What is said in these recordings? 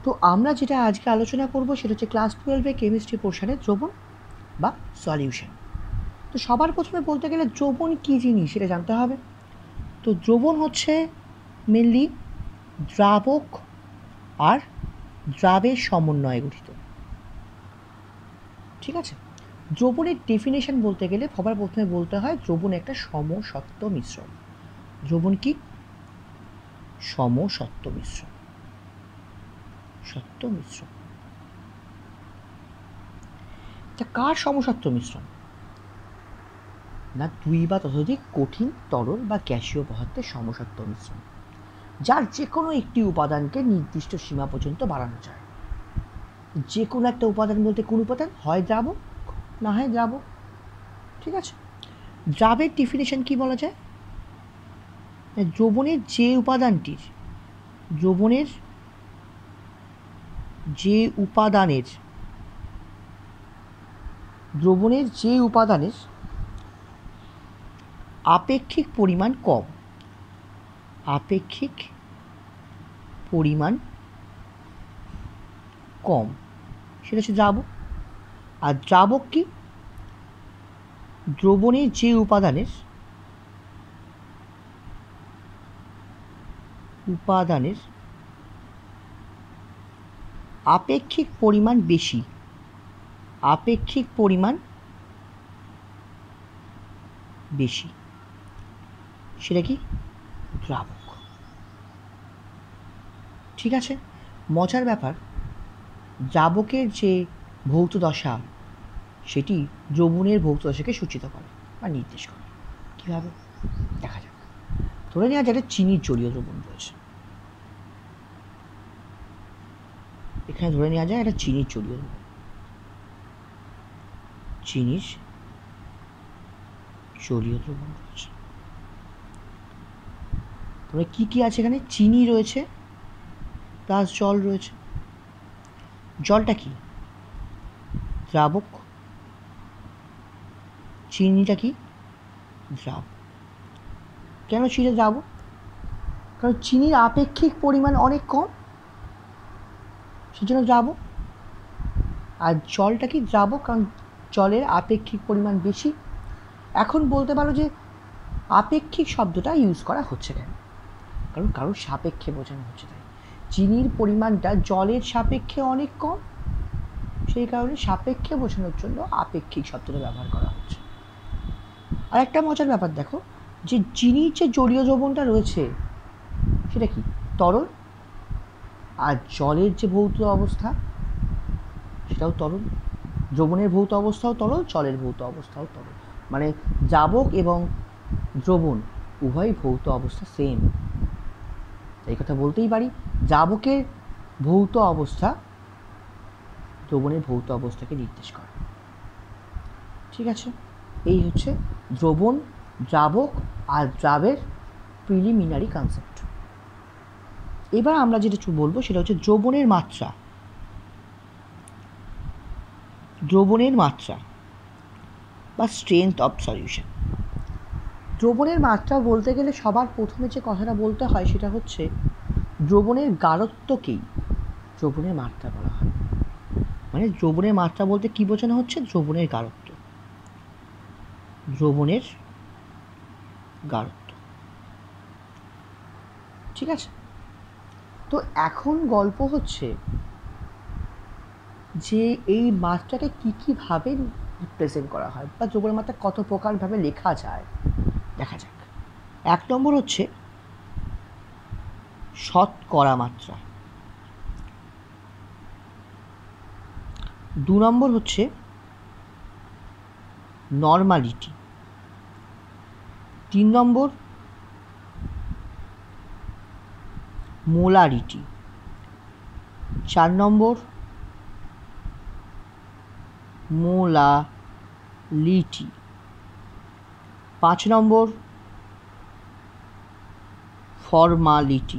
তো আমরা যেটা আজকে আলোচনা করব সেটা হচ্ছে ক্লাস 12 কেমিস্ট্রি পোর্শনের দ্রবণ বা সলিউশন। তো সবার প্রথমে বলতে গেলে দ্রবণ কী জিনিস সেটা জানতে হবে। তো দ্রবণ হচ্ছে মেনলি দ্রাবক আর দ্রাবের সমন্বয়ে গঠিত। ঠিক আছে, দ্রবণের ডেফিনেশন বলতে গেলে সবার প্রথমে বলতে হয় দ্রবণ একটা সমসত্ব মিশ্রণ। দ্রবণ কি? সমসত্ব মিশ্রণ। সত্য মিশ্রণ। তা কার সমসত্ব মিশ্রণ? না দুই বা ততোধিক কঠিন তরল বা গ্যাসীয় পদার্থের সমসত্ব মিশ্রণ, যার যে কোনো একটি উপাদানকে নির্দিষ্ট সীমা পর্যন্ত বাড়ানো যায়। যে কোনো একটা উপাদান বলতে কোন উপাদান? হয় দ্রাবক না হয় দ্রাবক। ঠিক আছে, দ্রাবের ডেফিনেশন কি বলা যায়? দ্রবণের যে উপাদানটির দ্রবণের যে উপাদানের আপেক্ষিক পরিমাণ কম সেটা হচ্ছে দ্রাবক। আর দ্রাবক কি? দ্রবণের যে উপাদানের আপেক্ষিক পরিমাণ বেশি সেটা কি? দ্রাবক। ঠিক আছে, মজার ব্যাপার, দ্রাবকের যে ভৌত দশা সেটি দ্রবণের ভৌত দশাকে সূচিত করে বা নির্দেশ করে। কীভাবে দেখা যাক। ধরে নেওয়া যায় চিনির জলীয় দ্রবণ রয়েছে। এখানে ধরে নেওয়া যায় একটা চিনির জলীয় দ্রবণ, রয়েছে। তবে কি কি আছে এখানে? চিনি রয়েছে প্লাস জল রয়েছে। জলটা কি? দ্রাবক। চিনিটা কি? দ্রাবক। কেন চিনি দ্রাবক? কারণ চিনির আপেক্ষিক পরিমাণ অনেক কম, সেজন্য দ্রাবক। আর জলটা কি? দ্রাবক, কারণ জলের আপেক্ষিক পরিমাণ বেশি। এখন বলতে পারো যে আপেক্ষিক শব্দটা ইউজ করা হচ্ছে কেন? কারণ কারোর সাপেক্ষে বোঝানো হচ্ছে, তাই চিনির পরিমাণটা জলের সাপেক্ষে অনেক কম, সেই কারণে সাপেক্ষে বোঝানোর জন্য আপেক্ষিক শব্দটা ব্যবহার করা হচ্ছে। আর একটা মজার ব্যাপার দেখো, যে চিনির যে জলীয় দ্রবণটা রয়েছে সেটা কি? তরল। আর জলের যে ভৌত অবস্থা সেটাও তরল। দ্রবণের ভৌত অবস্থাও তরল, জলের ভৌত অবস্থাও তরল। মানে দ্রাবক এবং দ্রবণ উভয় ভৌত অবস্থা সেম। এই কথা বলতেই পারি, দ্রাবকের ভৌত অবস্থা দ্রবণের ভৌত অবস্থাকে নির্দেশ করে। ঠিক আছে, এই হচ্ছে দ্রবণ, দ্রাবক আর দ্রাবের প্রিলিমিনারি কনসেপ্ট। এবার আমরা যেটা বলবো সেটা হচ্ছে দ্রবণের মাত্রা বা স্ট্রেংথ অফ সলিউশন। দ্রবণের মাত্রা বলতে গেলে সবার প্রথমে যে কথাটা বলতে হয় সেটা হচ্ছে দ্রবণের গাঢ়ত্বকেই দ্রবণের মাত্রা বলা হয়। মানে দ্রবণের মাত্রা বলতে কি বোঝানো হচ্ছে? দ্রবণের গাঢ়ত্ব। ঠিক আছে, তো এখন গল্প হচ্ছে যে এই মাত্রাকে কীভাবে রিপ্রেজেন্ট করা হয় বা দ্রবণের মাত্রা কত প্রকারভাবে লেখা যায় দেখা যাক। 1 নম্বর হচ্ছে শতকরা মাত্রা। 2 নম্বর হচ্ছে নর্মালিটি। 3 নম্বর মোলারিটি। 4 নম্বর মোলালিটি। 5 নম্বর ফর্মালিটি।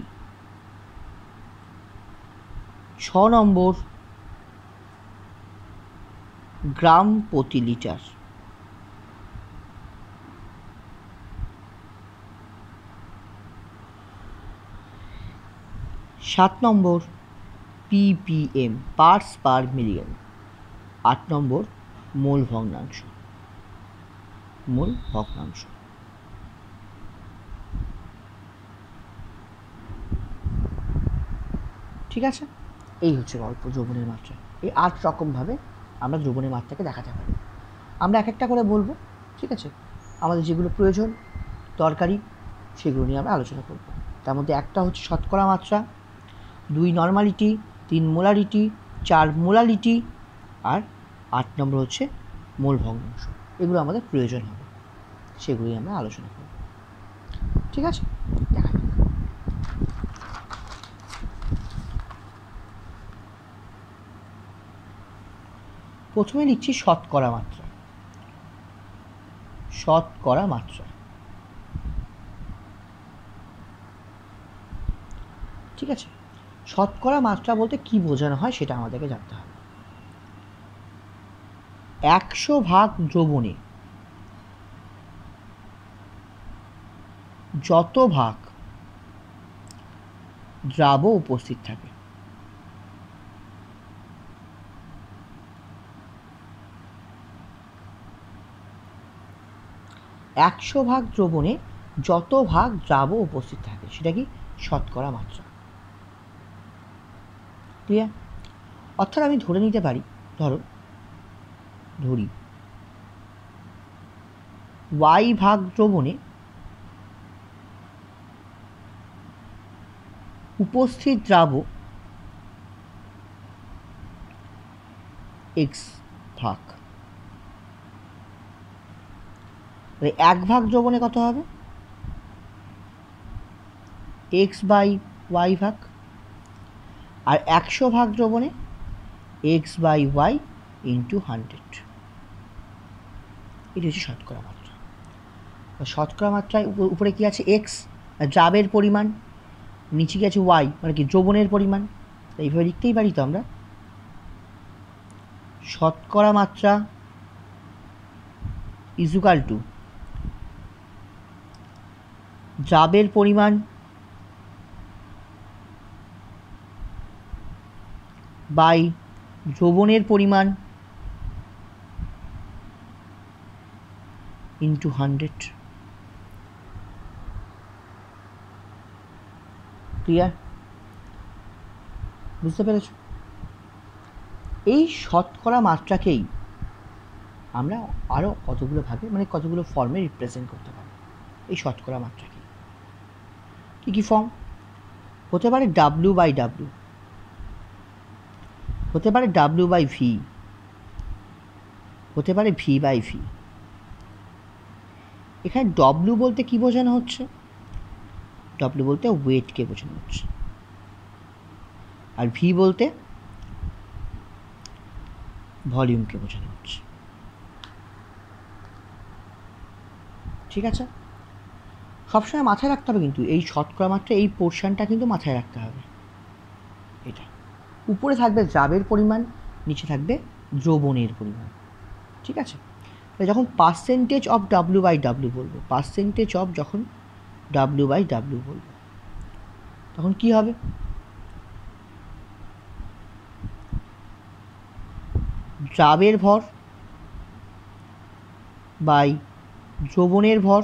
6 নম্বর গ্রাম প্রতি লিটার। 7 নম্বর ppm পার্টস পার মিলিয়ন। 8 নম্বর মোল ভগ্নাংশ। মোল ভগ্নাংশ। ঠিক আছে, এই হচ্ছে গল্প দ্রবণের মাত্রা। এই 8 রকমভাবে আমরা দ্রবণের মাত্রাকে দেখাতে পারি। আমরা এক একটা করে বলবো, ঠিক আছে? আমাদের যেগুলো প্রয়োজন দরকারি সেগুলো নিয়ে আমরা আলোচনা করব। তার মধ্যে একটা হচ্ছে শতকরা মাত্রা, 2 নর্মালিটি, 3 মোলারিটি, 4 মোলালিটি, আর 8 নম্বর হচ্ছে মোল ভগ্নাংশ। এগুলো আমাদের প্রয়োজন হবে, সেগুলোই আমরা আলোচনা করব। ঠিক আছে, দেখা যাক। প্রথমে লিখছি শতকরা মাত্রা। শতকরা মাত্রা, ঠিক আছে? শতকরা মাত্রা বলতে কি বোঝানো হয় সেটা আমাদেরকে জানতে হবে। 100 ভাগ দ্রবণে যত ভাগ দ্রাব্য উপস্থিত থাকে, একশো ভাগ দ্রবণে যত ভাগ দ্রাব্য উপস্থিত থাকে সেটা কি শতকরা মাত্রা। ক্লিয়ার? অর্থাৎ আমি ধরে নিতে পারি, ধরি y ভাগ দ্রবণে উপস্থিত দ্রাব্য x ভাগ। 1 ভাগ দ্রবণে কত হবে? x বাই y ভাগ। আর 100 ভাগ দ্রবণে x বাই y ইন্টু 100। এটি হচ্ছে শতকরা মাত্রা। শতকরা মাত্রায় উপরে কি আছে? x, দ্রাবের পরিমাণ, নিচে কি আছে? y, মানে কি দ্রবণের পরিমাণ। এইভাবে লিখতেই পারি তো আমরা। শতকরা মাত্রা ইজুকাল টু দ্রাবের পরিমাণ বাই দ্রবণের পরিমাণ ইন্টু 100। ক্লিয়ার? বুঝতে পেরেছ? এই শতকরা মাত্রাকেই আমরা আরও কতগুলো ভাগে, মানে কতগুলো ফর্মে রিপ্রেজেন্ট করতে পারি। এই শতকরা মাত্রাকে কী কী ফর্ম হতে পারে? ডাব্লিউ বাই ডাব্লিউ হতে পারে, ডাব্লিউ বাই ভি হতে পারে, ভি বাই ভি। এখানে ডব্লিউ বলতে কি বোঝানো হচ্ছে? ডব্লিউ বলতে ওয়েটকে বোঝানো হচ্ছে, আর ভি বলতে ভলিউমকে বোঝানো হচ্ছে। ঠিক আছে, সবসময় মাথায় রাখতে হবে কিন্তু এই শতকরা মাত্রা, এই পোর্শনটা কিন্তু মাথায় রাখতে হবে। এটা উপরে থাকবে দ্রাবের পরিমাণ, নিচে থাকবে দ্রবণের পরিমাণ। ঠিক আছে, যখন percentage of W by W বলবো, পার্সেন্টেজ অফ যখন ডাব্লিউ বাই ডাব্লিউ বলবো, তখন কি হবে? দ্রাবের ভর বাই দ্রবণের ভর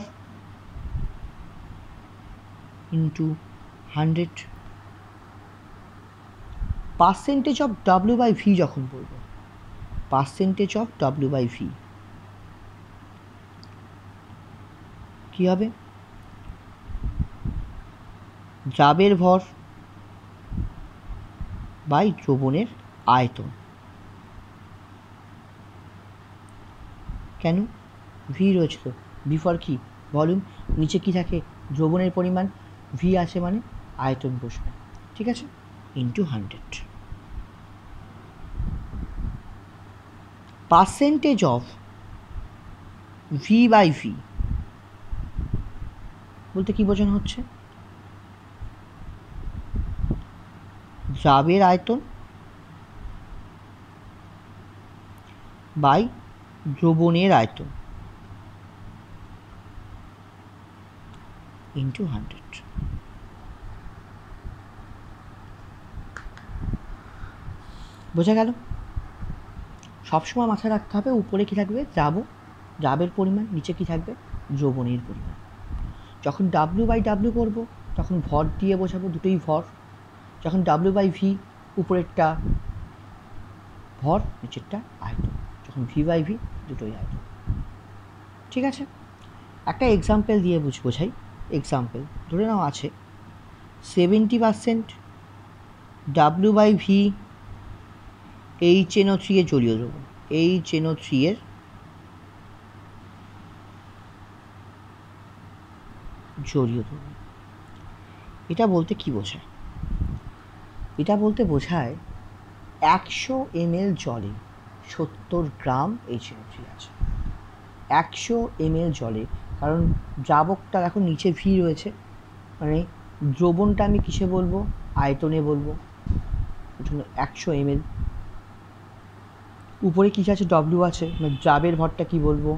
into 100। Percentage of W by V যখন বলবো, percentage of W by V কী হবে? দ্রাবের ভর বাই দ্রবণের আয়তন। কেন? ভি রয়েছে তো, ভি ফর কি? ভলিউম। নিচে কি থাকে? দ্রবণের পরিমাণ। ভি আছে মানে আয়তন বসবে। ঠিক আছে, into 100। Percentage of V by V বলতে কি বোঝানো হচ্ছে? দ্রাবের আয়তন বাই দ্রবণের আয়তন ইন্টু 100। বোঝা গেল? সবসময় মাথায় রাখতে হবে উপরে কী থাকবে, দ্রাবের পরিমাণ, নিচে কী থাকবে, দ্রবণের পরিমাণ। যখন W/W করব তখন ভর দিয়ে বোঝাবো, দুটোই ভর। যখন W/V উপরেরটা ভর, নিচেরটা আয়তন। যখন V/V দুটোই আয়তন। ঠিক আছে, একটা এক্সাম্পল দিয়ে বোঝাই। এক্সাম্পল ধরে নাও আছে 70% W/V HNO3 এর জলীয় দ্রবণ, HNO3 এর জলীয় দ্রবণ। এটা বলতে কি বোঝায়? এটা বলতে বোঝায় 100 ml জলে 70 গ্রাম HNO3 আছে। 100 ml জলে, কারণ দ্রাবকটা এখন নিচে ভি রয়েছে, মানে দ্রবণটা আমি কিসে বলবো, আয়তনে বলবো। ওই জন্য 100 ml। উপরে কী আছে, ডব্লিউ আছে, মানে দ্রাবের ভরটা কি বলবো,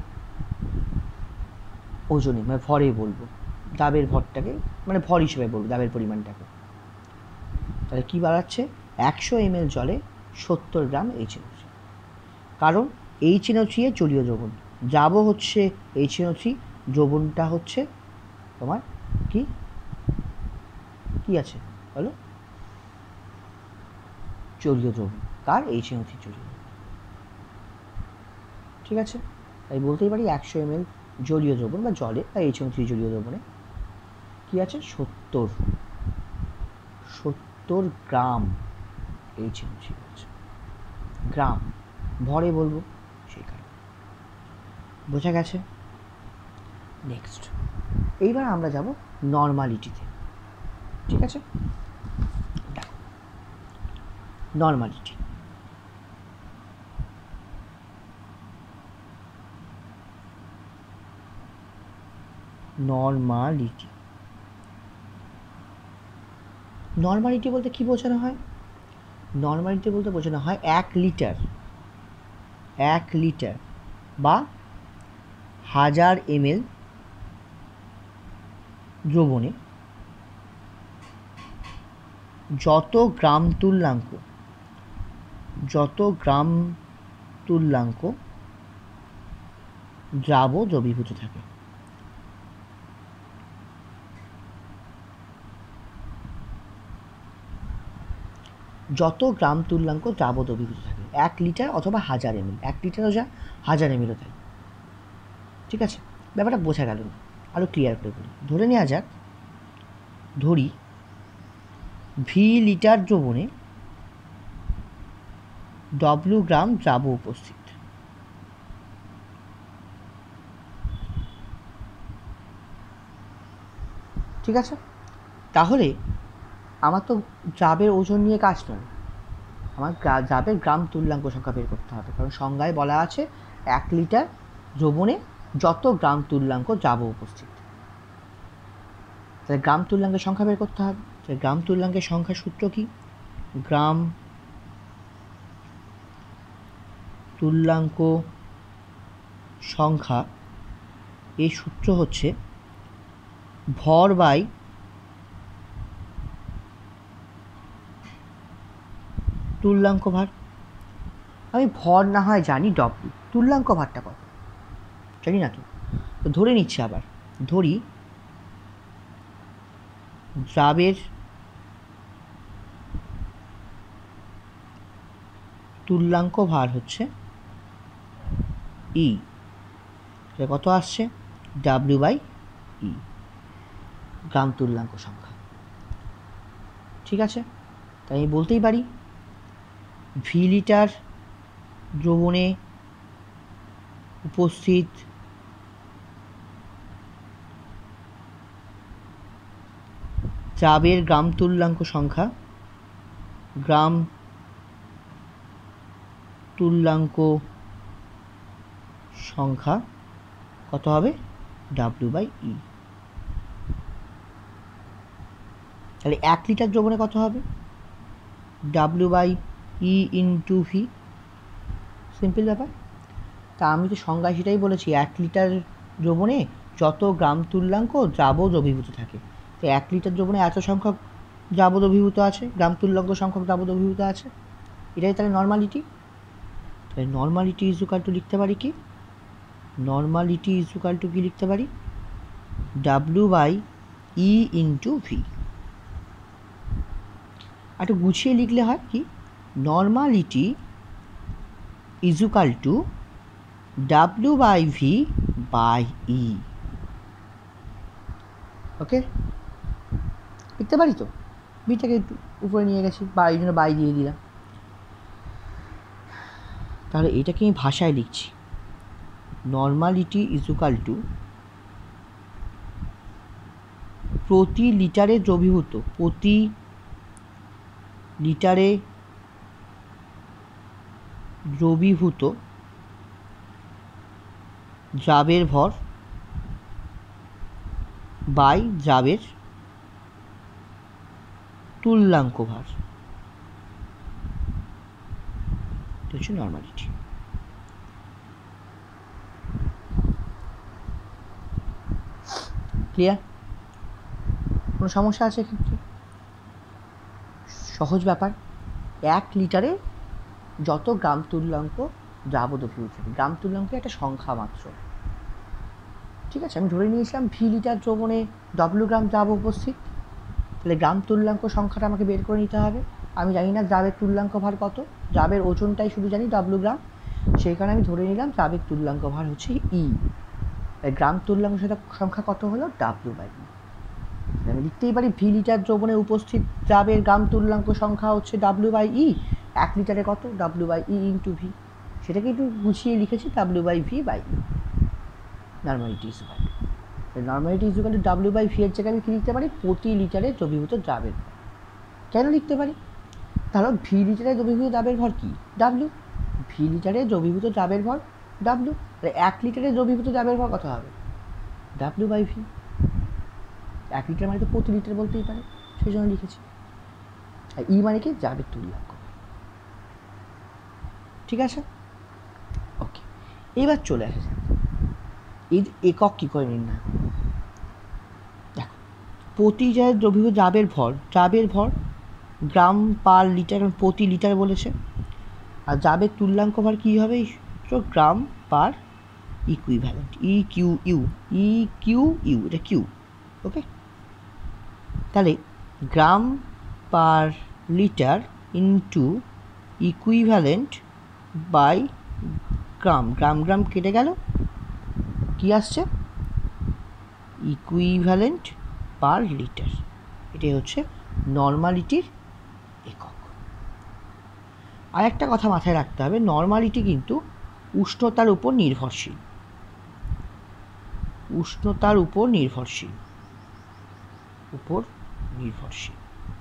ওজনে, মানে ভরে বলবো। দ্রাবের ভরটাকে মানে ভর হিসেবে বলবো, দ্রাবের পরিমাণটাকে। তাহলে কী বাড়াচ্ছে, 100 ml জলে 70 গ্রাম HNO3। কারণ HNO3 এর জলীয় দ্রবণ, দ্রাব হচ্ছে HNO3, দ্রবণটা হচ্ছে তোমার কি কি আছে বলো, জলীয় দ্রবণ। কার? HNO3 জলীয় দ্রবণ। ঠিক আছে, তাই বলতেই পারি 100 ml জলীয় দ্রবণ বা জলে বা HNO3 জলীয় দ্রবণে কি আছে, 70 গ্রাম HNO3 আছে। গ্রাম ভরে বলবো, সেই কারণে। বোঝা গেছে? নেক্সট, এইবার আমরা যাব নর্মালিটিতে। ঠিক আছে, দেখো নর্মালিটি। নর্মালিটি নর্মালিটি বলতে কি বোঝানো হয়? নর্মালিটি বলতে বোঝানো হয় 1 লিটার বা 1000 ml দ্রবণে যত গ্রাম তুল্যাঙ্ক দ্রাব দ্রবীভূত থাকে। যত গ্রাম তুল্যাঙ্ক দ্রাব দ্রবীভূত থাকে, 1 লিটার অথবা 1000 ml। 1 লিটারও যা, 1000 ml তাই। ঠিক আছে, ব্যাপারটা বোঝা গেল না, আরও ক্লিয়ার করে বলি। ধরে নেওয়া যাক, ধরি ভি লিটার দ্রবণে W গ্রাম দ্রাব উপস্থিত। ঠিক আছে, তাহলে আমার তো দ্রাবের ওজন নিয়ে কাজ নয়, আমার দ্রাবের গ্রাম তুল্যাঙ্ক সংখ্যা বের করতে হবে। কারণ সংজ্ঞায় বলা আছে 1 লিটার দ্রবণে যত গ্রাম তুল্যাঙ্ক দ্রাব উপস্থিত। তাহলে গ্রাম তুল্যাঙ্কের সংখ্যা বের করতে হবে। তাহলে গ্রাম তুল্যাঙ্কের সংখ্যার সূত্র কি? গ্রাম তুল্যাঙ্ক সংখ্যা, এই সূত্র হচ্ছে ভর বাই তুল্যাঙ্ক ভার। আমি ভর না হয় জানি ডব্লিউ, তুল্যাঙ্ক ভারটা কত জানি না। তো ধরে নিচ্ছি, আবার ধরি দ্রাবের তুল্যাঙ্ক ভার হচ্ছে ই, কত আসছে, W/E, গ্রাম তুল্যাঙ্ক সংখ্যা। ঠিক আছে, তাই আমি বলতেই পারি ভি লিটার দ্রবণে উপস্থিত দ্রাবের গ্রাম তুল্যাঙ্ক সংখ্যা, গ্রাম তুল্যাঙ্ক সংখ্যা কত হবে, W/E। তাহলে 1 লিটার দ্রবণে কত হবে, W/E ইন্টু ভি। সিম্পল ব্যাপার। তা আমি তো সংজ্ঞায় সেটাই বলেছি, 1 লিটার দ্রবণে যত গ্রাম তুল্যাঙ্ক দ্রাব দ্রবীভূত থাকে। তো 1 লিটার দ্রবণে এত সংখ্যক দ্রাব দ্রবীভূত আছে, গ্রাম তুল্যাঙ্ক সংখ্যক দ্রাব দ্রবীভূত আছে। এটাই তাহলে নর্মালিটি। তাহলে নর্মালিটি ইজ ইকুয়াল টু লিখতে পারি কি, নর্মালিটি ইজ ইকুয়াল টু কি লিখতে পারি, W by E into V. একটু গুছিয়ে লিখলে হয় কি, normality is equal to W by V by E. Okay, লিখতে পারি তো, ভিটাকে একটু উপরে নিয়ে গেছি বা এই জন্য বাই দিয়ে দিলাম। তাহলে এটাকে আমি ভাষায় লিখছি, নর্মালিটি ইজ ইকুয়াল টু প্রতি লিটারে দ্রবীভূত, প্রতি লিটারে দ্রবীভূত দ্রাবের ভর বাই দ্রাবের তুল্যাঙ্ক ভার, এটা হচ্ছে নর্মালিটি। ক্লিয়ার? কোনো সমস্যা আছে এক্ষেত্রে? সহজ ব্যাপার। 1 লিটারে যত গ্রাম তুল্যাঙ্ক দ্রাব দ্রবীভূত, গ্রাম তুল্যাঙ্ক একটা সংখ্যা মাত্র, ঠিক আছে। আমি ধরে নিয়েছিলাম ভি লিটার দ্রবণে ডব্লিউ গ্রাম দ্রাব উপস্থিত, তাহলে গ্রাম তুল্যাঙ্ক সংখ্যাটা আমাকে বের করে নিতে হবে। আমি জানি না দ্রাবের তুল্যাঙ্ক ভার কত, দ্রাবের ওজনটাই শুধু জানি ডব্লিউ গ্রাম, সেই কারণে আমি ধরে নিলাম দ্রাবের তুল্যাঙ্ক ভার হচ্ছে ই। গ্রাম তুল্যাঙ্ক সংখ্যা কত হলো, ডাব্লিউ বাই ই। আমি লিখতেই পারি ভি লিটার দ্রবণে উপস্থিত দ্রাবের গ্রাম তুল্যাঙ্ক সংখ্যা হচ্ছে ডাব্লিউ বাই ই, 1 লিটারে কত, W by E into V, সেটাকে একটু গুছিয়ে লিখেছি W by V by E. Normality is equal to, normality is equal to W by V এর জায়গায় আমি কী লিখতে পারি, প্রতি লিটারে দ্রবীভূত দ্রাবের ভর। কেন লিখতে পারি, কারণ ভি লিটারে দ্রবীভূত দ্রাবের ভর কি, ডাব্লিউ, ভি লিটারে দ্রবীভূত দ্রাবের ভর ডাব্লিউ, তাহলে 1 লিটারে দ্রবীভূত দ্রাবের ভর কত হবে, ডাব্লিউ বাই ভি। 1 লিটার মানে তো প্রতি লিটার বলতেই পারে, সেই জন্য লিখেছি। আর ই মানে কি, দ্রাবের তুল্যাঙ্ক। ঠিক আছে, ওকে। এবার চলে আসে এর একক কী করে নির্ণয় করব। দেখো, প্রতি জায়গায় দ্রবীভূত দ্রাবের ভর, দ্রাবের ভর গ্রাম পার লিটার, প্রতি লিটার বলেছে, আর দ্রাবের তুল্যাঙ্ক ভার কী হবে, gram per equivalent, E Q U, E Q U, এটা কিউ। ওকে, তাহলে gram per litre into equivalent by gram, gram gram কেটে গেল, কি আসছে, ইকুইভ্যালেন্ট পার লিটার। এটাই হচ্ছে নর্মালিটির একক। আর একটা কথা মাথায় রাখতে হবে, নর্মালিটি কিন্তু উষ্ণতার উপর নির্ভরশীল, উষ্ণতার উপর নির্ভরশীল, উপর নির্ভরশীল।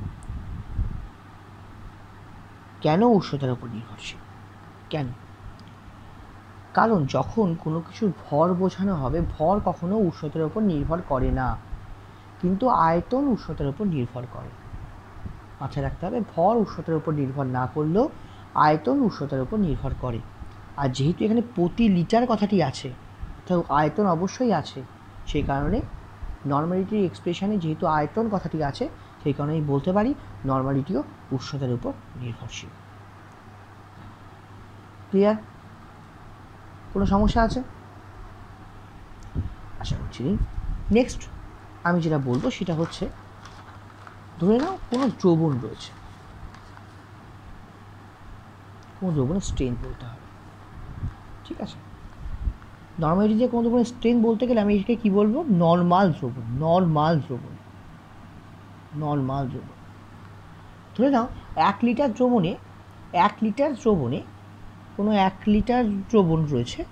কেন উষ্ণতার উপর নির্ভরশীল, কেন, কারণ যখন কোনো কিছুর ভর বোঝানো হবে, ভর কখনো উষ্ণতার উপর নির্ভর করে না, কিন্তু আয়তন উষ্ণতার উপর নির্ভর করে। মাথায় রাখতে হবে, ভর উষ্ণতার উপর নির্ভর না করলেও আয়তন উষ্ণতার উপর নির্ভর করে। আর যেহেতু এখানে প্রতি লিটার কথাটি আছে, তো আয়তন অবশ্যই আছে, সেই কারণে নর্মালিটির এক্সপ্রেশনে যেহেতু আয়তন কথাটি আছে, সেই কারণে আমি বলতে পারি নর্মালিটিও উষ্ণতার উপর নির্ভরশীল। ক্লিয়ার? কোনো সমস্যা আছে? আশা করছি। নেক্সট আমি যেটা বলবো সেটা হচ্ছে, ধরে নাও কোনো দ্রবণ রয়েছে, কোনো দ্রবণের স্ট্রেন বলতে হবে, ঠিক আছে। নর্মালিটিতে কোনো দ্রবণের স্ট্রেন বলতে গেলে আমি এটাকে কী বলবো, নর্মাল দ্রবণ, নর্মাল দ্রবণ, নর্মাল দ্রবণ। ধরে নাও 1 লিটার দ্রবণে, 1 লিটার দ্রবণে কোনো 1 লিটার দ্রবণ রয়েছে,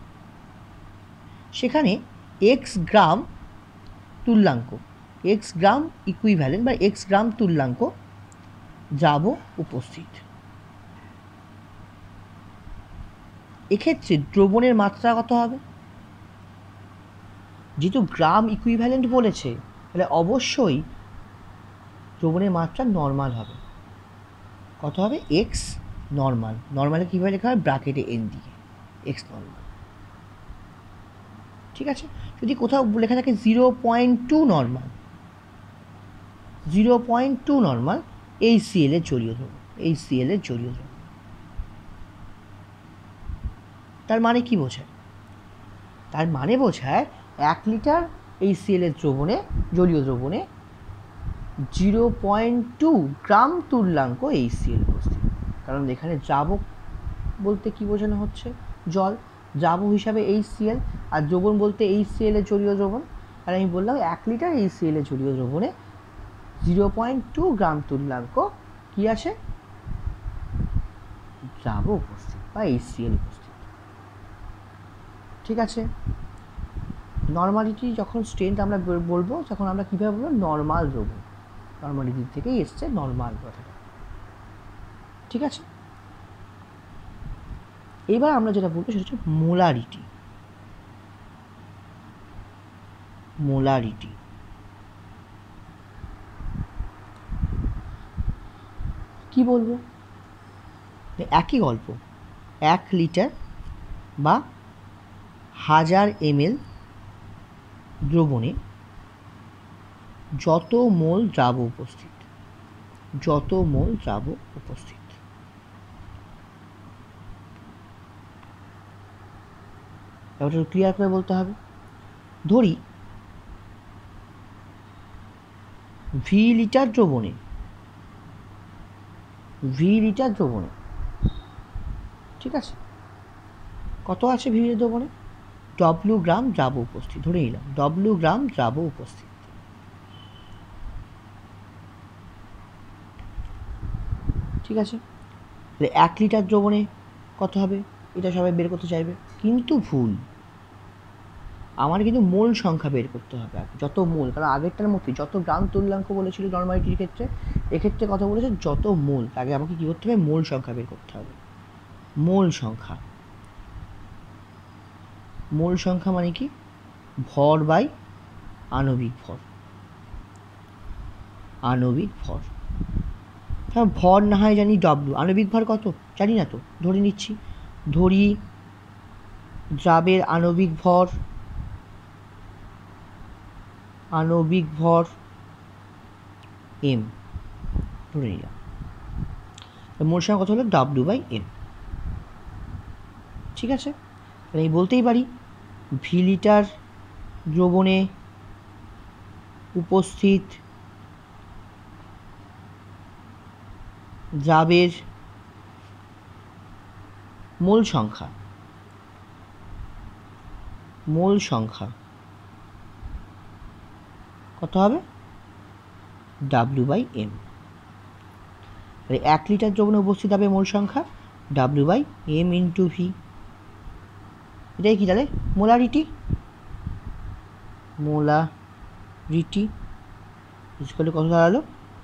সেখানে এক্স গ্রাম তুল্যাঙ্ক, এক্স গ্রাম ইকুইভ্যালেন্ট বা এক্স গ্রাম তুল্যাঙ্ক দ্রাব উপস্থিত। এক্ষেত্রে দ্রবণের মাত্রা কত হবে, যেহেতু গ্রাম ইকুইভ্যালেন্ট বলেছে, তাহলে অবশ্যই দ্রবণের মাত্রা নর্মাল হবে। কত হবে, এক্স নর্মাল, নর্মালে কীভাবে লেখা হয়, ব্র্যাকেটে এন দিয়ে, এক্স নর্মাল, ঠিক আছে। যদি কোথাও লেখা থাকে 0.2 নর্মাল, 0.2 নর্মাল, এই সিএল এর জলীয় দ্রবণ, এই সিএল এর জলীয় দ্রবণ, তার মানে কি বোঝায়? তার মানে বোঝায় 1 লিটার HCl এর দ্রবণে, জলীয় দ্রবণে 0.2 গ্রাম তুল্যাঙ্ক HCl উপস্থিত। কারণ এখানে দ্রাবক বলতে কি বোঝানো হচ্ছে? জল। দ্রাবক হিসাবে HCl, আর দ্রবণ বলতে HCl এর জলীয় দ্রবণ। আর আমি বললাম 1 লিটার HCl এর জলীয় দ্রবণে 0.2 গ্রাম তুল্যাঙ্ক কি আছে? দ্রাবক উপস্থিত বা HCl উপস্থিত। ঠিক আছে? নর্মালিটি যখন স্ট্রেন্থ আমরা বলবো, তখন আমরা কীভাবে বলবো? নর্মাল দ্রবণ। নর্মালিটি থেকেই এসছে নর্মাল কথাটা। ঠিক আছে? এবার আমরা যেটা বলবো সেটা হচ্ছে মোলারিটি। মোলারিটি কি বলবো? একই গল্প। 1 লিটার বা 1000 ml দ্রবণে যত মোল দ্রাবক উপস্থিত, যত মোল দ্রাবক উপস্থিত। ব্যাপারটা ক্লিয়ার করে বলতে হবে। ধরি ভি লিটার দ্রবণে, ঠিক আছে, কত আছে ভি লিটার দ্রবণে? W গ্রাম দ্রাবক উপস্থিত। ধরে নিলাম W গ্রাম দ্রাবক উপস্থিত। ঠিক আছে, তাহলে 1 লিটার দ্রবণে কত হবে? এটা সবাই বের করতে চাইবে, কিন্তু ভুল। আমার কিন্তু মোল সংখ্যা বের করতে হবে আগে, যত মোল। কারণ আগেরটার মধ্যে যত গ্রাম তুল্যাঙ্ক বলেছিল নর্মালিটির ক্ষেত্রে, এক্ষেত্রে কথা বলেছে যত মোল। আগে আমাকে কী করতে হবে? মোল সংখ্যা বের করতে হবে। মোল সংখ্যা, মোল সংখ্যা মানে কি? ভর বাই আণবিক ভর। আণবিক ভর, হ্যাঁ, ভর না হয় জানি W, আণবিক ভর কত জানি না তো, ধরে নিচ্ছি। ধরি দ্রাবের আণবিক ভর, M ধরে নিলাম। মোল সংখ্যা কত হলো? W/M। ঠিক আছে, তাহলে আমি বলতেই পারি ভি লিটার দ্রবণে উপস্থিত দ্রাবের মোল সংখ্যা, কত হবে? W/M। তাহলে 1 লিটার দ্রবণে উপস্থিত হবে মোল সংখ্যা W/M × V। এটাই কি তাহলে? মোলারিটি। কত দাঁড়ালো?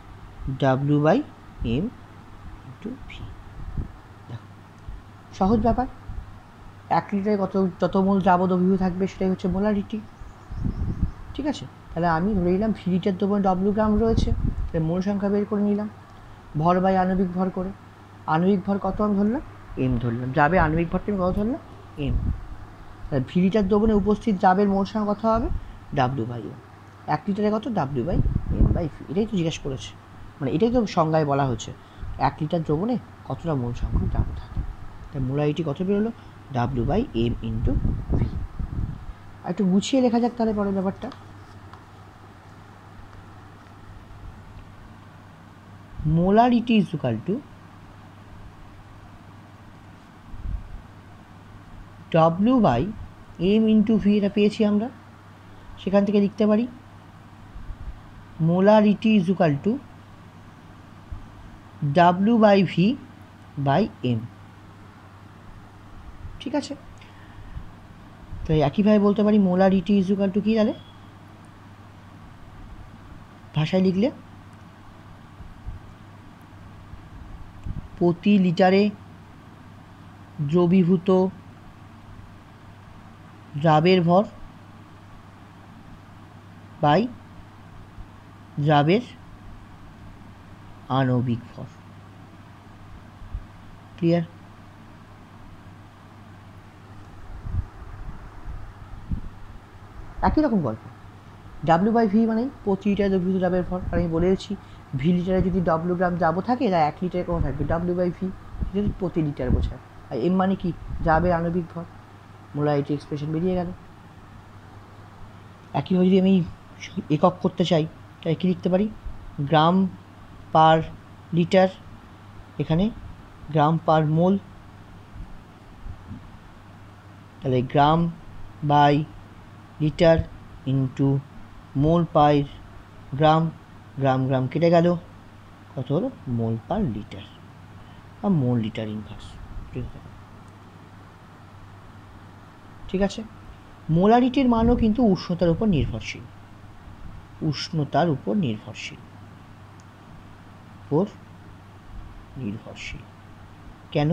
W/M × V। দেখো, সহজ ব্যাপার। 1 লিটারে যত মোল দ্রাবক দ্রবীভূত থাকবে সেটাই হচ্ছে মোলারিটি। ঠিক আছে, তাহলে আমি ধরে নিলাম ভি লিটার দ্রবণে W গ্রাম রয়েছে, তাহলে মোল সংখ্যা বের করে নিলাম ভর বাই আণবিক ভর করে। আণবিক ভর কত আমি ধরলাম? M ধরলাম। দ্রাবের আণবিক ভরটা আমি কত ধরলাম? M। তাহলে ভি লিটার দ্রবণে উপস্থিত দ্রাবের মোল সংখ্যা কত হবে? W/M। 1 লিটারে কত? W/M/V। এটাই তো জিজ্ঞেস করেছে, মানে এটাই তো সংজ্ঞায় বলা হচ্ছে 1 লিটার দ্রবণে কতটা মোল সংখ্যক দ্রাবক থাকে। তাই মোলারিটি কত বেরোলো? W/M × V। আর একটু গুছিয়ে লেখা যাক তাহলে পরের ব্যাপারটা। Molarity is equal to W/M × V। এটা পেয়েছি আমরা, সেখান থেকে লিখতে পারি molarity is equal two W/V/M। ঠিক আছে, তো একইভাবে বলতে পারি মোলারিটি ইজ ইকুয়াল টু কি? তাহলে ভাষায় লিখলে প্রতি লিটারে দ্রবীভূত দ্রাবের ভর বাই দ্রাবের আণবিক ভর। ক্লিয়ার? একই রকম গল্প। W/V মানে প্রতি লিটারে দ্রবীভূত দ্রাবের ভর। আর আমি বলেছি ভি লিটারে যদি W গ্রাম দ্রাবক থাকে, তাহলে 1 লিটারে কোনো থাকবে W/V, যদি প্রতি লিটার বোঝায়। আর এম মানে কি, দ্রাবের আণবিক ভর, মোলারিটি এক্সপ্রেশন বেরিয়ে গেল। একইভাবে যদি আমি একক করতে চাই তাই কী লিখতে পারি, গ্রাম পার লিটার, এখানে গ্রাম পার মোল, তাহলে gram by litre into mole per gram, gram gram কেটে গেল, কত হলো মোল পার লিটার বা মোল লিটার ইনভার্স। ঠিক আছে, মোলারিটির মানও কিন্তু উষ্ণতার উপর নির্ভরশীল, উষ্ণতার উপর নির্ভরশীল, কেন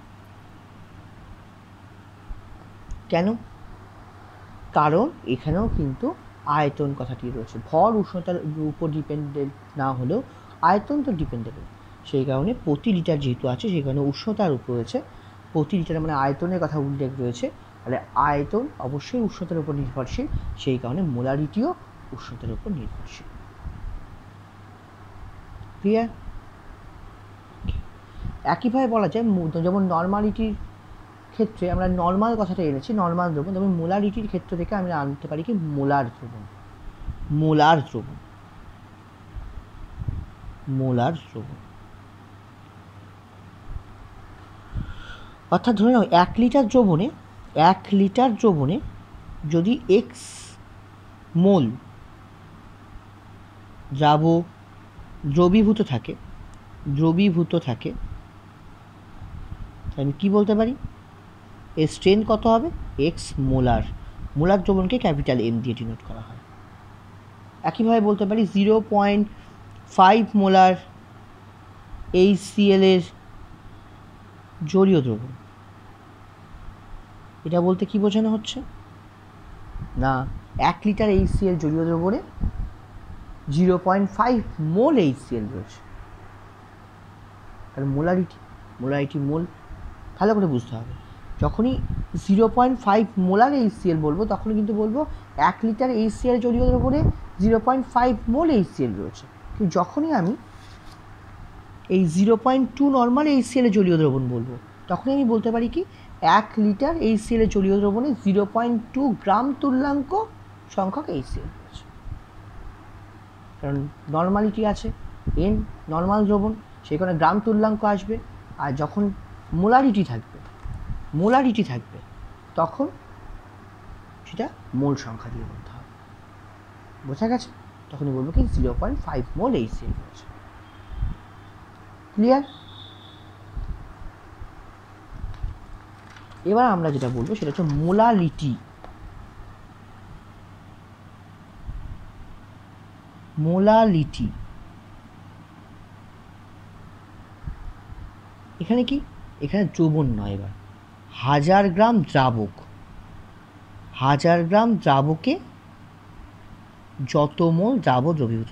কেন কারণ এখানেও কিন্তু আয়তন কথাটি রয়েছে, ভর উষ্ণতার উপর ডিপেন্ডেন্ট না হলেও আয়তন তো ডিপেন্ডেবল, সেই কারণে প্রতি লিটার যেহেতু আছে সেই কারণে উষ্ণতার উপর রয়েছে, প্রতি লিটার মানে আয়তনের কথা উল্লেখ রয়েছে, তাহলে আয়তন অবশ্যই উষ্ণতার উপর নির্ভরশীল, সেই কারণে মোলারিটিও উষ্ণতার উপর নির্ভরশীল। ক্লিয়ার? একইভাবে বলা যায় যেমন নর্মালিটির ক্ষেত্রে আমরা নর্মাল কথাটা এনেছি, নর্মাল দ্রবণ, তবে মোলারিটির ক্ষেত্র থেকে আমরা আনতে পারি কি মোলার দ্রবণ, মোলার দ্রবণ, মোলার দ্রবণ। অর্থাৎ ধরে নাও 1 লিটার দ্রবণে যদি এক্স মোল দ্রবীভূত থাকে, আমি কি বলতে পারি, এর স্ট্রেন কত হবে, এক্স মোলার, মোলার দ্রবণকে ক্যাপিটাল এম দিয়ে ডিনোট করা হয়। একইভাবে বলতে পারি 0.5 মোলার HCl এর জলীয় দ্রবণ, এটা বলতে কি বোঝানো হচ্ছে না 1 লিটার HCl জলীয় দ্রবণে 0.5 মোল HCl রয়েছে, কারণ মোলারিটি মোল ভালো করে বুঝতে হবে। যখনই 0.5 মোলার HCl বলবো তখনই কিন্তু বলবো 1 লিটার HCl জলীয় দ্রবণে 0.5 মোল HCl রয়েছে, কিন্তু যখনই আমি এই 0.2 নর্মাল HCl এর জলীয় দ্রবণ বলবো তখনই আমি বলতে পারি কি 1 লিটার HCl এর জলীয় দ্রবণে 0.2 গ্রাম তুল্যাঙ্ক সংখ্যক HCl রয়েছে, কারণ নর্মালিটি আছে, এন নর্মাল দ্রবণ, সেই কারণে গ্রাম তুল্যাঙ্ক আসবে, আর যখন মোলারিটি থাকবে তখন সেটা মোল সংখ্যা দিয়ে বলতে হবে, বোঝা গেছে? তখনই বলবো কি 0.5 মোল HCl রয়েছে। ক্লিয়ার? এবার আমরা যেটা বলবো সেটা হচ্ছে মোলালিটি। এখানে কি, এখানে দ্রবণ নয়, এবার 1000 গ্রাম দ্রাবকে যত মোল দ্রাব দ্রবীভূত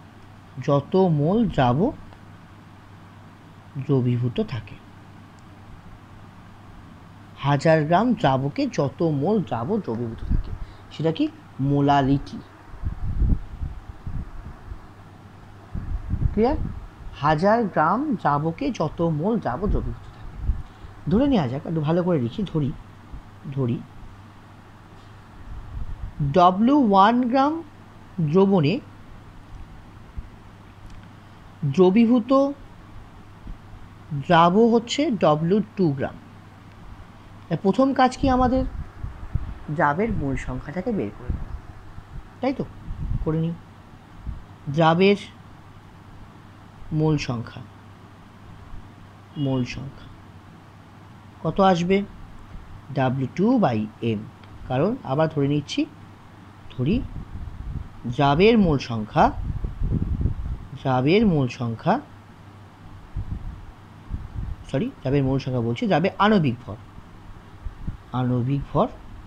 থাকে, 1000 গ্রাম দ্রাবকে যত মোল দ্রাব দ্রবীভূত থাকে, সেটা কি মোলালিটি। ক্লিয়ার? 1000 গ্রাম দ্রাবকে যত মোল দ্রাব দ্রবীভূত থাকে। ধরে নেওয়া যাক, একটু ভালো করে লিখি, ধরি W1 গ্রাম দ্রবণে দ্রবীভূত দ্রাব হচ্ছে W2 গ্রাম। প্রথম কাজ কি আমাদের, দ্রাবের মোল সংখ্যাটাকে বের করে নেওয়া, তাই তো? করে নিই, দ্রাবের মোল সংখ্যা কত আসবে, W2/m, কারণ আবার ধরে দ্রাবের মোল সংখ্যা বলছি, দ্রাবের আণবিক ভর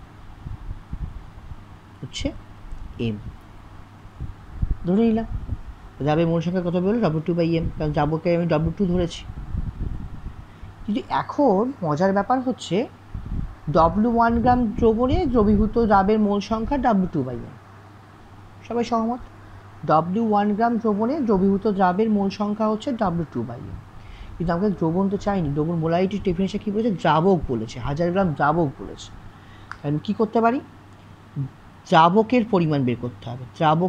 হচ্ছে m, ধরে নিলাম। দ্রাবের মোল সংখ্যা কত বললো, W2/m, কারণ দ্রাবকে আমি W2 ধরেছি। কিন্তু এখন মজার ব্যাপার হচ্ছে W1 গ্রাম দ্রবণে দ্রবীভূত দ্রাবের মোল সংখ্যা W2/m, সবাই সহমত? W1 গ্রাম দ্রবণে দ্রবীভূত দ্রাবের মোল সংখ্যা হচ্ছে W2/m, কিন্তু আমাকে দ্রবণ তো চাইনি, দ্রবণ মোলারিটির ডেফিনেশন কী বলেছে, দ্রাবক বলেছে, 1000 গ্রাম দ্রাবক বলেছে। আমি কী করতে পারি, দ্রাবকের পরিমাণ বের করতে হবে।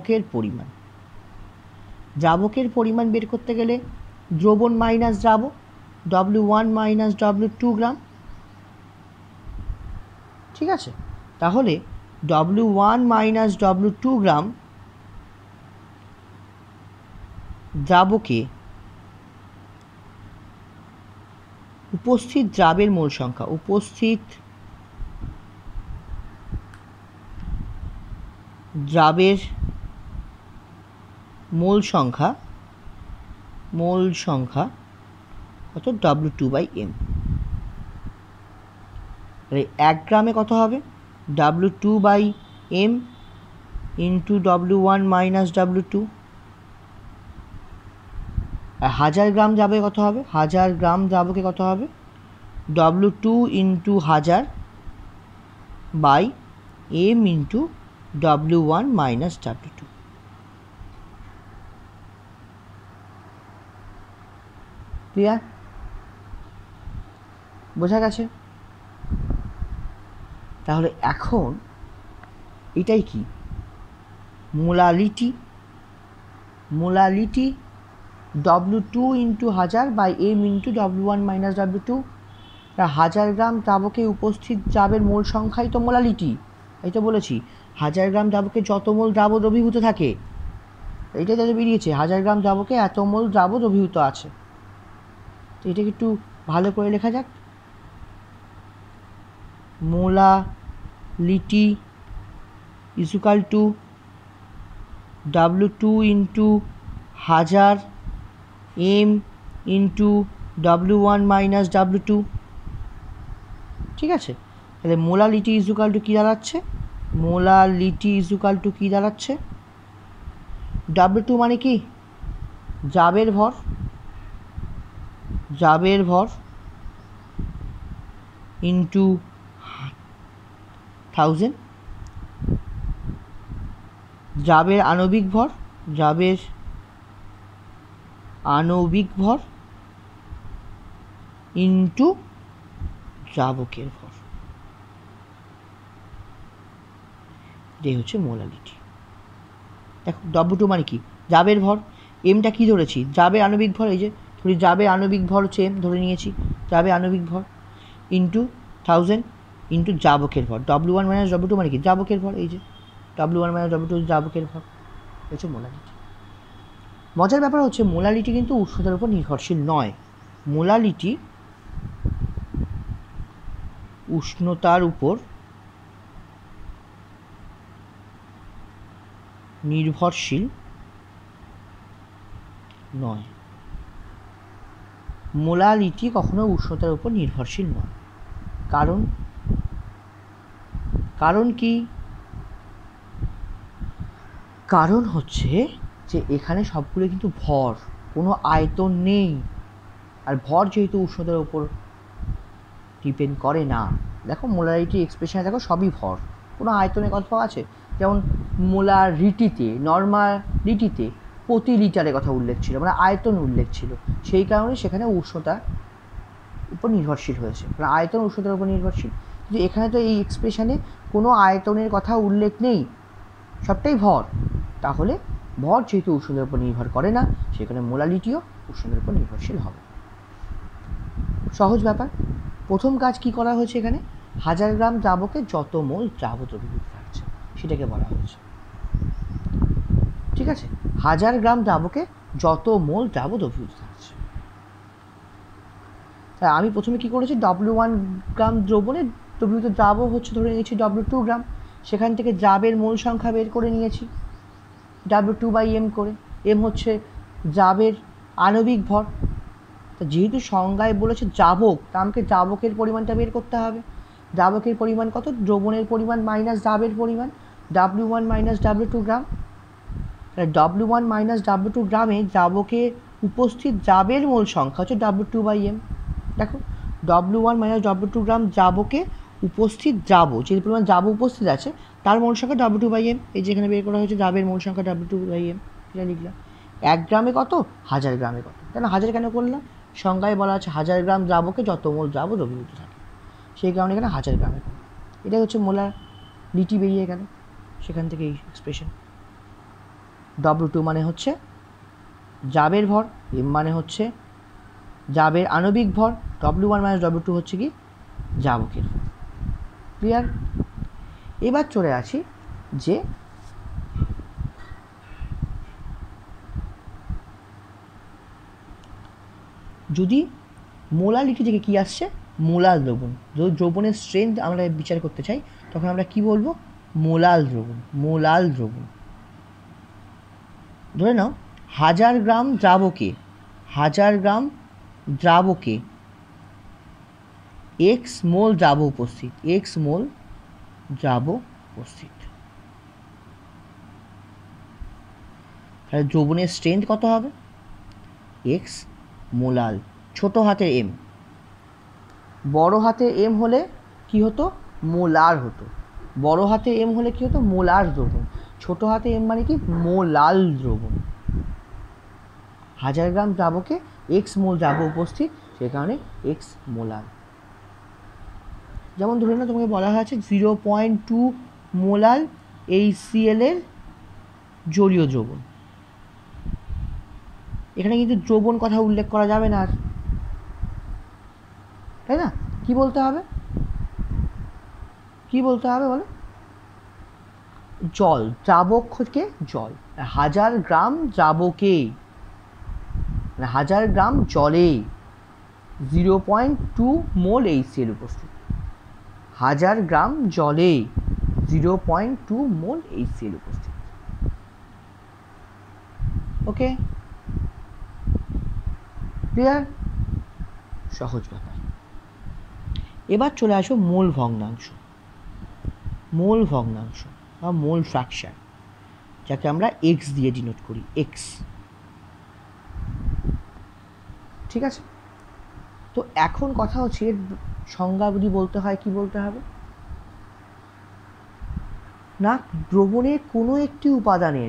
দ্রাবকের পরিমাণ বের করতে গেলে দ্রবণ মাইনাস দ্রাবক, W1 মাইনাস W2 গ্রাম, ঠিক আছে। তাহলে W1 মাইনাস W2 গ্রাম দ্রাবকে উপস্থিত দ্রাবের মোল সংখ্যা, দ্রাবের মোল সংখ্যা কত, W2/m। 1 গ্রামে কত হবে, W2/m into W1 minus W2। 1000 গ্রাম যাবে কত হবে, 1000 গ্রাম দ্রাবকে কত হবে, W2 into 1000/m into W1 minus W2। Clear, বোঝা গেছে? তাহলে এখন এটাই কি, molality W2 into 1000/m into W1 minus W2। 1000 gram দ্রাবকে উপস্থিত দ্রাবের মোল সংখ্যাই তো মোলালিটি। এই তো বলেছি 1000 গ্রাম দ্রাবকে যত মোল দ্রাব দ্রবীভূত থাকে, এইটাই তাদের বেরিয়েছে, 1000 গ্রাম দ্রাবকে এত মোল দ্রাব দ্রবীভূত আছে। তো এটাকে একটু ভালো করে লেখা যাক, molality is equal to W2 into 1000 m into W1 minus W2। ঠিক আছে, তাহলে মোলালিটি ইজ ইকুয়াল টু কী দাঁড়াচ্ছে, W2 মানে কি, দ্রাবের ভর ইন্টু 1000, দ্রাবের আণবিক ভর ইন্টু দ্রাবকের ভর, এটাই হচ্ছে মোলালিটি। দেখো W2 মানে কি, দ্রাবের ভর, এমটা কি ধরেছি, দ্রাবের আণবিক ভর, এই যে ধরি দ্রাবের আণবিক ভর হচ্ছে এম ধরে নিয়েছি, দ্রাবের আণবিক ভর ইন্টু 1000 ইন্টু দ্রাবকের ভর, W1 মাইনাস W2 মানে কি, দ্রাবকের ভর, এই যে W1 মাইনাস W2 দ্রাবকের ভর, হচ্ছে মোলালিটি। মজার ব্যাপার হচ্ছে মোলালিটি কিন্তু উষ্ণতার উপর নির্ভরশীল নয়, মোলালিটি উষ্ণতার উপর নির্ভরশীল নয়, মোলালিটি কখনো উষ্ণতার উপর নির্ভরশীল নয়। কারণ কি, কারণ হচ্ছে যে এখানে সবগুলো কিন্তু ভর, কোনো আয়তন নেই, আর ভর যেহেতু উষ্ণতার উপর ডিপেন্ড করে না। দেখো মোলারিটি এক্সপ্রেশনে দেখো সবই ভর, কোনো আয়তনের কথা আছে, যেমন মোলারিটিতে, নর্মালিটিতে প্রতি লিটারের কথা উল্লেখ ছিল, মানে আয়তন উল্লেখ ছিল, সেই কারণে সেখানে উষ্ণতার উপর নির্ভরশীল হয়েছে, মানে আয়তন উষ্ণতার উপর নির্ভরশীল। কিন্তু এখানে তো এই এক্সপ্রেশনে কোনো আয়তনের কথা উল্লেখ নেই, সবটাই ভর। তাহলে ভর যেহেতু উষ্ণতার উপর নির্ভর করে না, সেখানে মোলালিটিও উষ্ণতার উপর নির্ভরশীল হবে। সহজ ব্যাপার। প্রথম কাজ কি করা হয়েছে, এখানে 1000 গ্রাম দ্রাবকে যত মোল দ্রাব দ্রবীভূত থাকছে সেটাকে বলা হয়েছে। ঠিক আছে, 1000 গ্রাম দ্রাবকে যত মোল দ্রাব দ্রবীভূত থাকছে। তাই আমি প্রথমে কি করেছি, W1 গ্রাম দ্রবণে দ্রবীভূত দ্রাব হচ্ছে ধরে নিয়েছি W2 গ্রাম, সেখান থেকে দ্রাবের মোল সংখ্যা বের করে নিয়েছি W2/m করে, m হচ্ছে দ্রাবের আণবিক ভর। তা যেহেতু সংজ্ঞায় বলেছে দ্রাবক, তা আমাকে দ্রাবকের পরিমাণটা বের করতে হবে। দ্রাবকের পরিমাণ কত, দ্রবণের পরিমাণ মাইনাস দ্রাবের পরিমাণ, W1 মাইনাস W2 গ্রাম। W1 মাইনাস W2 গ্রামে দ্রাবকে উপস্থিত দ্রাবের মোল সংখ্যা হচ্ছে W2/m। দেখো W1 মাইনাস W2 গ্রাম দ্রাবকে উপস্থিত দ্রাব, যে পরিমাণ দ্রাব উপস্থিত আছে তার মোল সংখ্যা W2/m, এই যেখানে বের করা হয়েছে দ্রাবের মোল সংখ্যা W2/m, এটা লিখলাম। 1 গ্রামে কত, 1000 গ্রামে কত, কেন 1000 কেন করলাম, সংজ্ঞায় বলা আছে 1000 গ্রাম দ্রাবকে যত মোল দ্রাবক দ্রবীভূত থাকে, সেই কারণে এখানে 1000 গ্রামের। এটাই হচ্ছে মোলারিটি বেরিয়ে গেল সেখান থেকে এই এক্সপ্রেশন। W2 মানে হচ্ছে জাবের ভর, M মানে হচ্ছে জাবের আণবিক ভর, W1 মাইনাস W2 হচ্ছে কি জাবকের ভর। ক্লিয়ার? এবার চলে আসি যে যদি মোলারিটি থেকে কি আসছে, মোলাল দ্রবণ, যদি দ্রবণের স্ট্রেংথ আমরা বিচার করতে চাই তখন আমরা কি বলবো, মোলাল দ্রবণ। মোলাল দ্রবণ ধরে নাও 1000 গ্রাম দ্রাবকে, 1000 গ্রাম দ্রাবকে x মোল দ্রাবক উপস্থিত, x মোল দ্রাবক উপস্থিত, তাহলে দ্রবণের স্ট্রেংথ কত হবে, x মোলাল, ছোট হাতের m, বড় হাতের m হলে কি হতো, মোলার হতো, বড় হাতে m হলে কি হতো, মোলার দ্রবণ, ছোট হাতে m মানে কি মোলাল দ্রবণ। 1000 গ্রাম দ্রাবকে x মোল দ্রাবক উপস্থিত, সে কারণে x মোলাল। যেমন ধরে নাও তোমাকে বলা হয়েছে 0.2 মোলাল HCl এর জলীয় দ্রবণ, এখানে কিন্তু দ্রবণ কথা উল্লেখ করা যাবে না আর, তাই না? কি বলতে হবে, কি বলতে হবে বলো, জল, দ্রাবক থেকে জল, 1000 গ্রাম দ্রাবকে, 1000 গ্রাম জলে 0.2 মোল HCl উপস্থিত, 1000 গ্রাম জলে 0.2 মোল HCl উপস্থিত। Okay, clear? সহজ ব্যাপার। এবার চলে আসো মোল ভগ্নাংশ, মোল ভগ্নাংশ বা মোল ফ্র্যাকশন, যাকে আমরা x দিয়ে ডিনোট করি, x। ঠিক আছে, তো এখন কথা হচ্ছে এর সংজ্ঞা যদি বলতে হয় কি বলতে হবে না, দ্রবণের কোনো একটি উপাদানের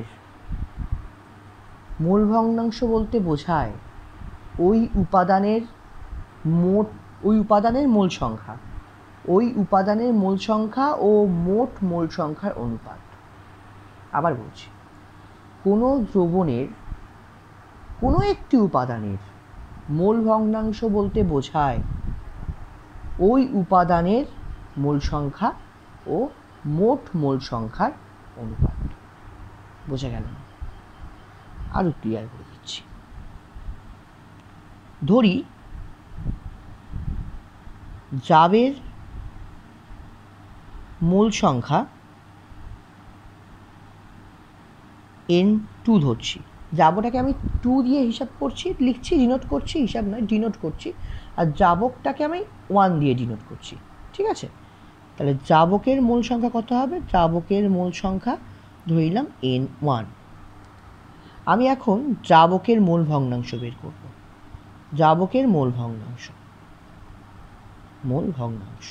মোল ভগ্নাংশ বলতে বোঝায় ওই উপাদানের মোট, ওই উপাদানের মোল সংখ্যা, ওই উপাদানের মোল সংখ্যা ও মোট মোল সংখ্যার অনুপাত। আবার বলছি, কোনো দ্রবণের কোনো একটি উপাদানের মোল ভগ্নাংশ বলতে বোঝায় ওই উপাদানের মোল সংখ্যা ও মোট মোল সংখ্যার অনুপাত। বোঝা গেল? আরো ক্লিয়ার করে দিচ্ছি। ধরি জাবের মোল সংখ্যা N2 ধরছি, দ্রাবকটাকে আমি 2 দিয়ে হিসাব করছি, লিখছি, ডিনোট করছি, হিসাব নয় ডিনোট করছি, আর দ্রাবকটাকে আমি 1 দিয়ে ডিনোট করছি। ঠিক আছে, তাহলে দ্রাবকের মোল সংখ্যা কত হবে, দ্রাবকের মোল সংখ্যা ধরিলাম N1। আমি এখন দ্রাবকের মোল ভগ্নাংশ বের করব, দ্রাবকের মোল ভগ্নাংশ, মোল ভগ্নাংশ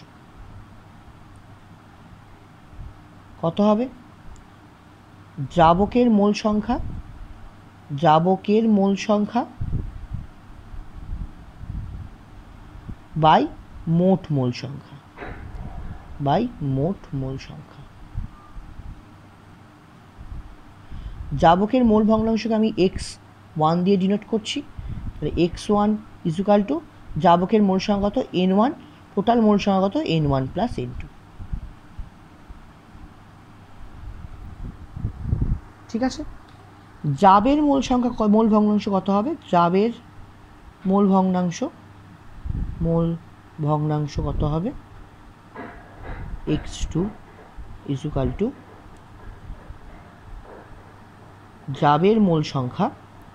কত হবে, দ্রাবকের মোল সংখ্যা, দ্রাবকের মোল সংখ্যা বাই মোট মোল সংখ্যা, বাই মোট মোল সংখ্যা। দ্রাবকের মোল ভগ্নাংশকে আমি x1 দিয়ে ডিনোট করছি, তাহলে x1 ইকুয়াল টু দ্রাবকের মোল সংখ্যা কত N1, টোটাল মোল সংখ্যা কত N1 প্লাস N2। ঠিক আছে, জাবের মোল সংখ্যা, মোল ভগ্নাংশ কত হবে, জাবের মোল ভগ্নাংশ, মোল ভগ্নাংশ কত হবে, x2 ইকুয়াল টু জাবের মোল সংখ্যা,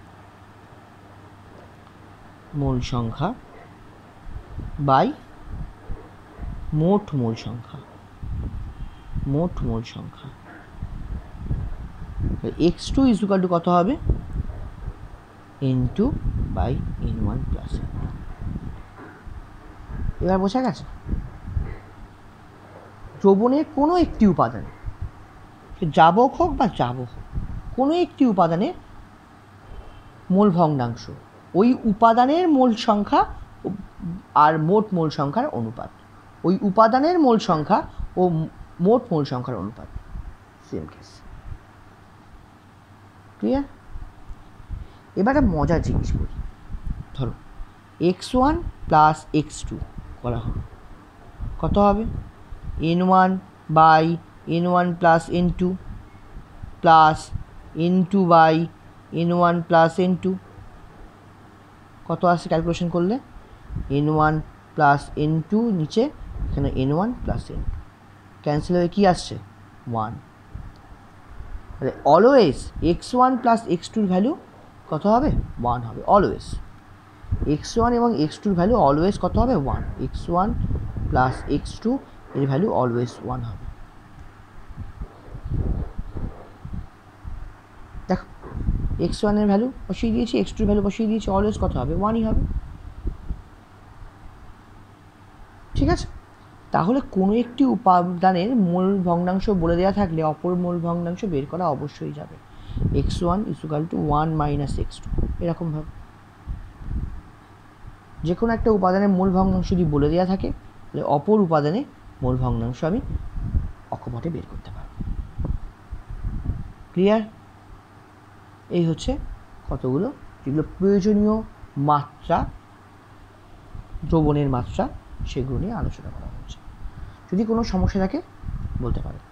মোল সংখ্যা বাই মোট মোল সংখ্যা, মোট মোল সংখ্যা। x2 ইকুয়াল টু কত হবে, N2 by N1 plus N2। এবার বোঝা গেছে, দ্রবণের কোনো একটি উপাদান, দ্রাবক হোক বা দ্রাবক হোক, কোনো একটি উপাদানের মোল ভগ্নাংশ ওই উপাদানের মোল সংখ্যা আর মোট মোল সংখ্যার অনুপাত, ওই উপাদানের মোল সংখ্যা ও মোট মোল সংখ্যার অনুপাত, সেম কেস। ক্লিয়ার? এবার একটা মজার জিনিস বলি, ধরো x1 প্লাস x2 করা হবে, কত হবে? n1 by n1 plus n2 plus n2 by n1 plus n2, কত আসছে ক্যালকুলেশন করলে? n1 প্লাস n2, নিচে এখানে n1 প্লাস n2, ক্যান্সেল হয়ে কী আসছে? 1। তাহলে always x1 plus x2 value কত হবে? 1 হবে অলওয়েজ। x1 এবং x2 ভ্যালু অলওয়েজ কত হবে? 1। x1 প্লাস x2 এর ভ্যালু অলওয়েজ 1 হবে। দেখো x1 এর ভ্যালু বসিয়ে দিয়েছি, x2 এর ভ্যালু বসিয়ে দিয়েছি, অলওয়েজ কত হবে? 1ই হবে। ঠিক আছে? তাহলে কোনো একটি উপাদানের মূল ভগ্নাংশ বলে দেওয়া থাকলে অপর মূল ভগ্নাংশ বের করা অবশ্যই যাবে। x1 = 1 মাইনাস x2, এরকমভাবে যে কোনো একটা উপাদানের মূল ভগ্নাংশ যদি বলে দেওয়া থাকে তাহলে অপর উপাদানে মূল ভগ্নাংশ আমি অকপটে বের করতে পারব। ক্লিয়ার? এই হচ্ছে কতগুলো যেগুলো প্রয়োজনীয় মাত্রা, দ্রবণের মাত্রা, সেগুলো নিয়ে আলোচনা করা হচ্ছে। যদি কোনো সমস্যা থাকে বলতে পারো।